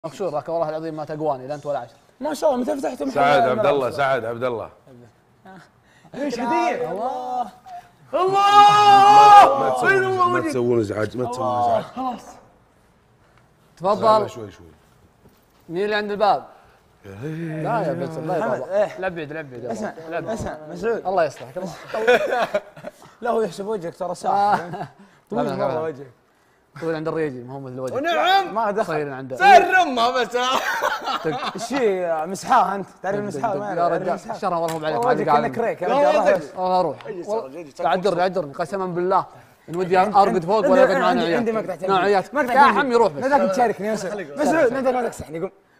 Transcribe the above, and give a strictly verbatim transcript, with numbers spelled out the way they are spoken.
مكسور لك والله العظيم ما تقواني لا انت ولا عشر. ما شاء الله متى فتحتم سعد عبد الله سعد عبد الله ايش هديه؟ الله الله ما تسوون ازعاج ما تسوون ازعاج خلاص تفضل. شوي شوي مين اللي عند الباب؟ لا يا بس لا يا بابا إيه. لبعد لبعد اسمع اسمع مسعود الله يصلحك. لا هو يحسب وجهك ترى ساعة طويل لا، لا، مره لا. وجهك طول عند الريجي ما هو مثل الوجه. ونعم ما دخل صايرين عنده صار رمه بس ايش هي مسحاه انت تعرف المسحاه ما يا رجال الشر والله مو عليك ما وجهك تقال كأنك ريك يا لا، رجال والله. روح. والله اروح عذرني عذرني قسما بالله ان ودي ارقد فوق ولا اقعد معنا عندي عيال عندي مقطع نوعيات مقطع يا عمي روح بس نداك تشاركني يا مسعود مسعود نداك ما تكسحني قم